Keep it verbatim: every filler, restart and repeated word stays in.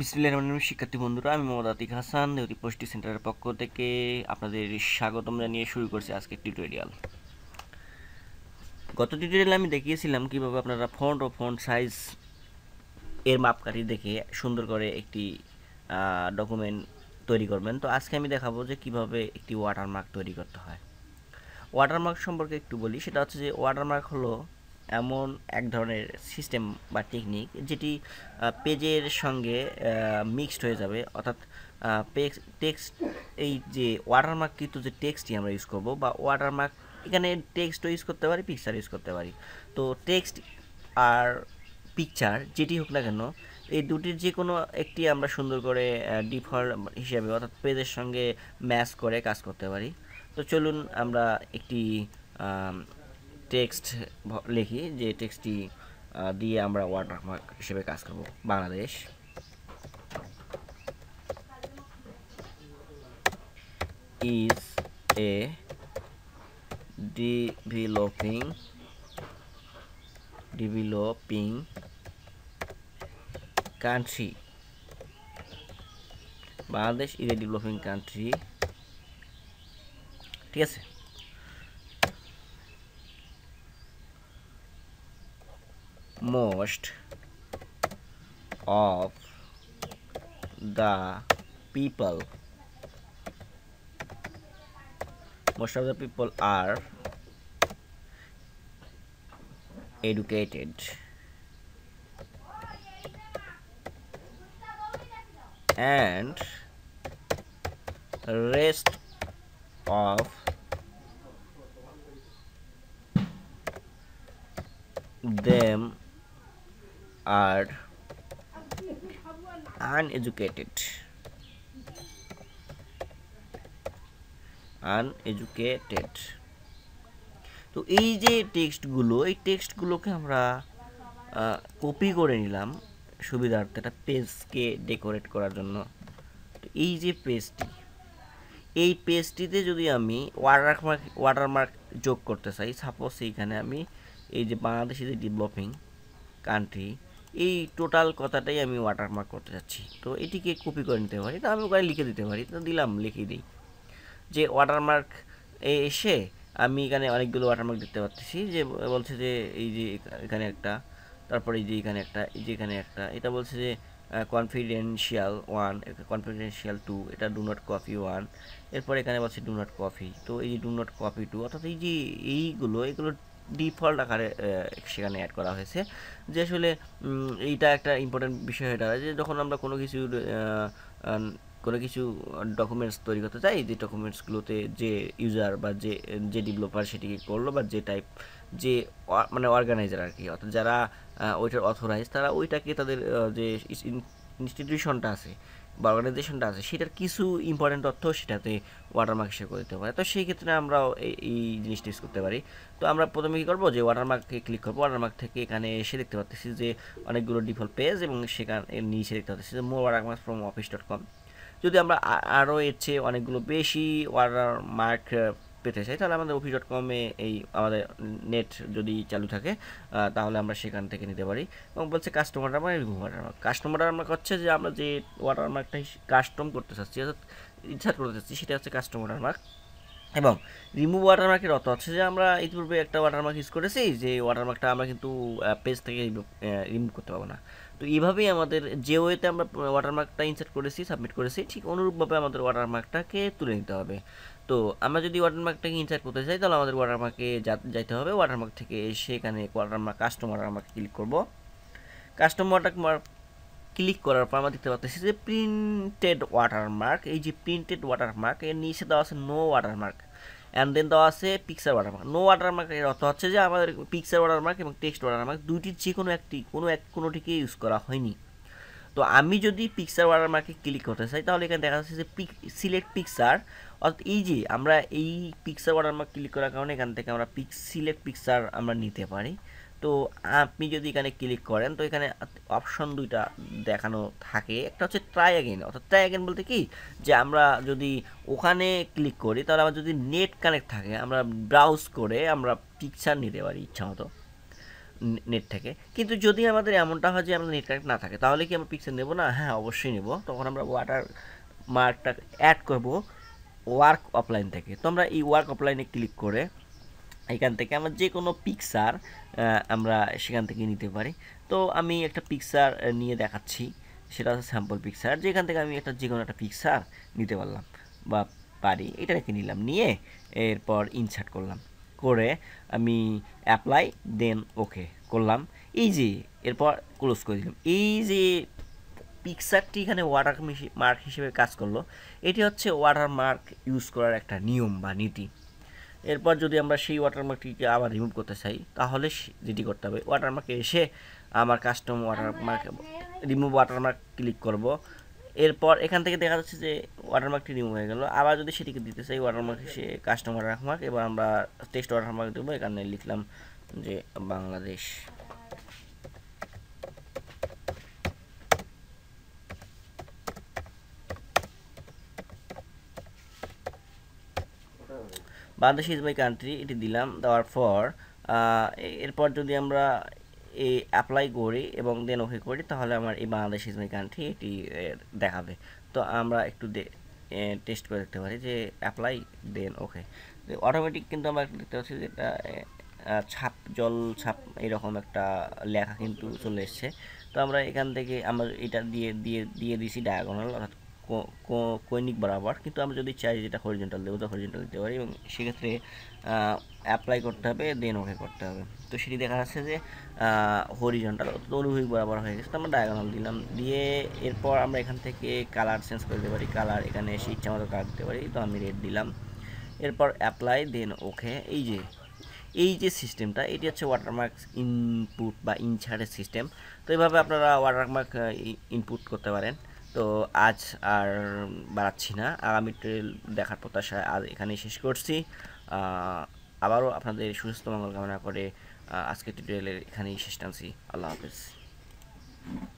বিসমিল্লাহির শিক্ষার্থী বন্ধুরা, আমি মোহাম্মদ আতিক হাসান দেউতি পোস্টি সেন্টারের পক্ষ থেকে আপনাদের স্বাগতম জানিয়ে শুরু করছি আজকের টিউটোরিয়াল। গত টিউটোরিয়ালে আমি দেখিয়েছিলাম কিভাবে আপনারা ফন্ট ও ফন্ট সাইজ এর মাপকাঠি দেখে সুন্দর করে একটি ডকুমেন্ট তৈরি করবেন। তো আজকে আমি দেখাবো যে কিভাবে একটি ওয়াটারমার্ক তৈরি করতে হয়। ওয়াটারমার্ক সম্পর্কে একটু বলি। সেটা হচ্ছে যে ওয়াটারমার্ক হলো এমন এক ধরনের সিস্টেম বা টেকনিক যেটি পেজের সঙ্গে মিক্সড হয়ে যাবে, অর্থাৎ টেক্সট এই যে ওয়াটারমার্ককৃত যে টেক্সটটি আমরা ইউজ করব বা ওয়াটারমার্ক, এখানে টেক্সটও ইউজ করতে পারি, পিকচার ইউজ করতে পারি। তো টেক্সট আর পিকচার যেটি হোক না কেন, এই দুটির যে কোনো একটি আমরা সুন্দর করে ডিফল্ট হিসেবে অর্থাৎ পেজের সঙ্গে ম্যাচ করে কাজ করতে পারি। তো চলুন আমরা একটি টেক্সট লিখি, যে টেক্সটটি দিয়ে আমরা ওয়াটারমার্ক হিসেবে কাজ করব। Bangladesh is a developing developing country. Bangladesh is a developing country, ঠিক আছে। Most of the people most of the people are educated and rest of them are uneducated uneducated তো এই যে টেক্সটগুলো, এই টেক্সটগুলোকে আমরা কপি করে নিলাম সুবিধার্থে একটা পেজকে ডেকোরেট করার জন্য। তো এই যে পেজটি, এই পেজটিতে যদি আমি ওয়াটারমার্ক ওয়াটারমার্ক যোগ করতে চাই, সাপোজ এইখানে আমি এই যে বাংলাদেশে যে ডেভেলপিং কান্ট্রি, এই টোটাল কথাটাই আমি ওয়াটারমার্ক করতে চাচ্ছি। তো এটিকে কপি করে নিতে পারি, তো আমি ওখানে লিখে দিতে পারি। তো দিলাম, লিখে দিই যে ওয়াটারমার্ক এসে আমি এখানে অনেকগুলো ওয়াটারমার্ক দেখতে পাচ্ছি, যে বলছে যে এই যে এখানে একটা, তারপরে এই যে এখানে একটা, এই যে এখানে একটা, এটা বলছে যে কনফিডেন্সিয়াল ওয়ান, কনফিডেন্সিয়াল টু, এটা ডু নট কপি ওয়ান, এরপর এখানে বলছে ডু নট কপি, তো এই যে ডু নট কপি টু, অর্থাৎ এই যে এইগুলো এগুলো ডিফল্ট আকারে সেখানে অ্যাড করা হয়েছে। যে আসলে এইটা একটা ইম্পর্টেন্ট বিষয়, এটা যে যখন আমরা কোনো কিছু কোনো কিছু ডকুমেন্টস তৈরি করতে চাই, যে ডকুমেন্টসগুলোতে যে ইউজার বা যে যে ডেভেলপার সেটিকে করলো, বা যে টাইপ যে মানে অর্গানাইজার আর কি, অর্থাৎ যারা ওইটার অথরাইজ, তারা ওইটাকে তাদের যে ইনস্টিটিউশনটা আছে বা অর্গানাইজেশনটা আছে সেটার কিছু ইম্পর্টেন্ট তথ্য সেটাতে ওয়াটারমার্ক হিসেবে করে দিতে পারে। তো সেই ক্ষেত্রে আমরাও এই জিনিসটা ইউজ করতে পারি। তো আমরা প্রথমে কী করবো, যে ওয়াটারমার্কে ক্লিক করবো। ওয়াটারমার্ক থেকে এখানে এসে দেখতে পাচ্ছি যে অনেকগুলো ডিফল্ট পেজ, এবং সেখানে নিচে দেখতে পাচ্ছি যে more watermark from office dot com. যদি আমরা আরও এর চেয়ে অনেকগুলো বেশি ওয়াটারমার্ক পেতে চাই, তাহলে আমাদের অফিস ডট কমে এই আমাদের নেট যদি চালু থাকে তাহলে আমরা সেখান থেকে নিতে পারি। এবং বলছে custom watermark, remove watermark. Custom watermark হচ্ছে যে আমরা যে ওয়াটারমার্কটা কাস্টম করতে চাচ্ছি, অর্থাৎ ইনসার্ট করতে চাচ্ছি, সেটা হচ্ছে কাস্টম ওয়াটারমার্ক। এবং রিমুভ ওয়াটারমার্কের অর্থ হচ্ছে যে আমরা ইতিপূর্বে একটা ওয়াটারমার্ক ইউজ করেছি, যে ওয়াটারমার্কটা আমরা কিন্তু পেজ থেকে রিমুভ করতে পারবো না। তো এইভাবেই আমাদের যে ওয়েতে আমরা ওয়াটারমার্কটা ইনসার্ট করেছি, সাবমিট করেছি, ঠিক অনুরূপভাবে আমাদের ওয়াটারমার্কটাকে তুলে নিতে হবে। তো আমরা যদি ওয়াটারমার্কটাকে ইনসার্ট করতে চাই, তাহলে আমাদের ওয়াটারমার্কে যাইতে হবে। ওয়াটারমার্ক থেকে এসে এখানে ওয়াটারমার্ক কাস্টম ওয়াটারমার্কে ক্লিক করব। কাস্টম ওয়াটারমার্ক ক্লিক করার পর আমরা দেখতে পাচ্ছি যে প্রিন্টেড ওয়াটারমার্ক, এই যে প্রিন্টেড ওয়াটারমার্ক এর নিচে দেওয়া আছে নো ওয়াটারমার্ক, অ্যান্ড দেন দেওয়া আছে পিকচার ওয়াটারমার্ক। নো ওয়াটারমার্ক এর অর্থ হচ্ছে যে আমাদের পিকচার ওয়াটারমার্ক এবং টেক্সট ওয়াটারমার্ক দুইটির যে কোনো একটি কোনো এক কোনোটিকে ইউজ করা হয়নি। তো আমি যদি পিকচার ওয়াটারমার্কে ক্লিক করতে চাই, তাহলে এখানে দেখা যাচ্ছে যে পিক সিলেক্ট পিকচার, অর্থাৎ এই যে আমরা এই পিকচার ওয়াটারমার্ক ক্লিক করার কারণে এখান থেকে আমরা পিক সিলেক্ট পিকচার আমরা নিতে পারি। তো আপনি যদি এখানে ক্লিক করেন, তো এখানে অপশন দুইটা দেখানো থাকে। একটা হচ্ছে ট্রাই অ্যাগেন, অর্থাৎ ট্রাই অ্যাগেন বলতে কি, যে আমরা যদি ওখানে ক্লিক করি, তাহলে আমার যদি নেট কানেক্ট থাকে, আমরা ব্রাউজ করে আমরা পিকচার নিতে পারি ইচ্ছা মতো। নেট থেকে। কিন্তু যদি আমাদের এমনটা হয় যে আমাদের নেট কানেক্ট না থাকে, তাহলে কি আমরা পিক্সেল নেব না? হ্যাঁ, অবশ্যই নেব। তখন আমরা ওয়াটার মার্কটা অ্যাড করব ওয়ার্ক অফলাইন থেকে। তো আমরা এই ওয়ার্ক অফলাইনে ক্লিক করে এখান থেকে আমরা যে কোনো পিকচার আমরা সেখান থেকে নিতে পারি। তো আমি একটা পিকচার নিয়ে দেখাচ্ছি, সেটা হচ্ছে স্যাম্পল পিকচার, যেখান থেকে আমি একটা যে কোনো একটা পিকচার নিতে পারলাম বা পারি। এটা রেখে নিলাম, নিয়ে এরপর ইনসার্ট করলাম, করে আমি অ্যাপ্লাই দেন ওকে করলাম। এই যে এরপর ক্লোজ করে দিলাম। এই যে পিকচারটি এখানে ওয়াটার মার্ক হিসেবে কাজ করলো, এটি হচ্ছে ওয়াটার মার্ক ইউজ করার একটা নিয়ম বা নীতি। এরপর যদি আমরা সেই ওয়াটারমার্কটিকে আবার রিমুভ করতে চাই, তাহলে যেটি করতে হবে, ওয়াটারমার্কে এসে আমার custom watermark remove watermark click করব। এরপর এখান থেকে দেখা যাচ্ছে যে ওয়াটারমার্কটি রিমুভ হয়ে গেল। আবার যদি সেটিকে দিতে চাই ওয়াটারমার্ক এসে কাস্টম ওয়াটারমার্ক, এবার আমরা টেক্সট ওয়াটারমার্ক দেবো। এখানে লিখলাম যে Bangladesh. Bangladesh is my country, এটি দিলাম। দেওয়ার পর এরপর যদি আমরা এই অ্যাপ্লাই করি এবং দেন ওকে করি, তাহলে আমার এই বাংলাদেশ ইজ মাই কান্ট্রি এটি দেখাবে। তো আমরা একটু টেস্ট করে দেখতে পারি যে অ্যাপ্লাই দেন ওকে, অটোমেটিক কিন্তু আমরা দেখতে পাচ্ছি যে এটা ছাপ জল ছাপ এরকম একটা লেখা কিন্তু চলে এসছে। তো আমরা এখান থেকে আমরা এটা দিয়ে দিয়ে দিয়ে দিছি ডায়াগোনাল, অর্থাৎ কৈনিক বরাবর। কিন্তু আমরা যদি চাই যেটা হরিজন্টাল দেবো, তো হরিজন্টাল দিতে পারি, এবং সেক্ষেত্রে অ্যাপ্লাই করতে হবে, দেন ওকে করতে হবে। তো সেটি দেখা যাচ্ছে যে হরিজন্টাল অর্থাৎ অনুভূমিক বরাবর হয়ে গেছে। তো আমরা ডায়াগোনাল দিলাম, দিয়ে এরপর আমরা এখান থেকে কালার চেঞ্জ করে দিতে পারি। কালার এখানে এসে ইচ্ছা মতো কালার দিতে পারি, তো আমি রেড দিলাম। এরপর অ্যাপ্লাই দেন ওকে। এই যে এই যে সিস্টেমটা, এটি হচ্ছে ওয়াটারমার্ক ইনপুট বা ইনসার্টের সিস্টেম। তো এইভাবে আপনারা ওয়াটারমার্ক ইনপুট করতে পারেন। তো আজ আর বাড়াচ্ছি না, আগামী ট্রেল দেখার প্রত্যাশায় আজ এখানেই শেষ করছি। আবারও আপনাদের সুস্বাস্থ্য মঙ্গল কামনা করে আজকের টিউটোরিয়ালের এখানেই শেষ টানছি। আল্লাহ হাফেজ।